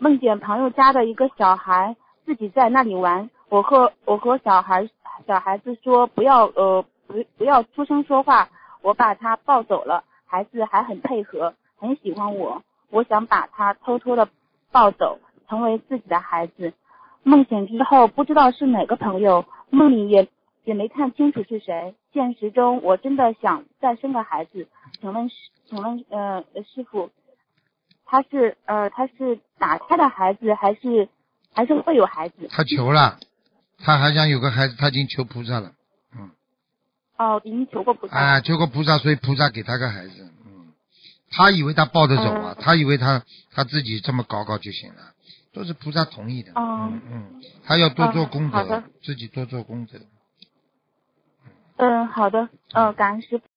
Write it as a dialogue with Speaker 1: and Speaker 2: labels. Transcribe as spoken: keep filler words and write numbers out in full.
Speaker 1: 梦见朋友家的一个小孩自己在那里玩，我和我和小孩小孩子说不要呃不不要出声说话，我把他抱走了，孩子还很配合，很喜欢我，我想把他偷偷的抱走，成为自己的孩子。梦醒之后不知道是哪个朋友，梦里也也没看清楚是谁。现实中我真的想再生个孩子，请问请问呃师傅，他是呃他是打胎的孩子还是还是会有孩子？
Speaker 2: 他求了，他还想有个孩子，他已经求菩萨了。嗯。
Speaker 1: 哦，已经求过菩萨。
Speaker 2: 啊，求过菩萨，所以菩萨给他个孩子。嗯。他以为他抱得走啊，嗯、他以为他他自己这么搞搞就行了。都是菩萨同意的。嗯嗯，他要多做功德，
Speaker 1: 嗯、好的，
Speaker 2: 自己多做功德。
Speaker 1: 嗯，好的，嗯、呃，感恩师父。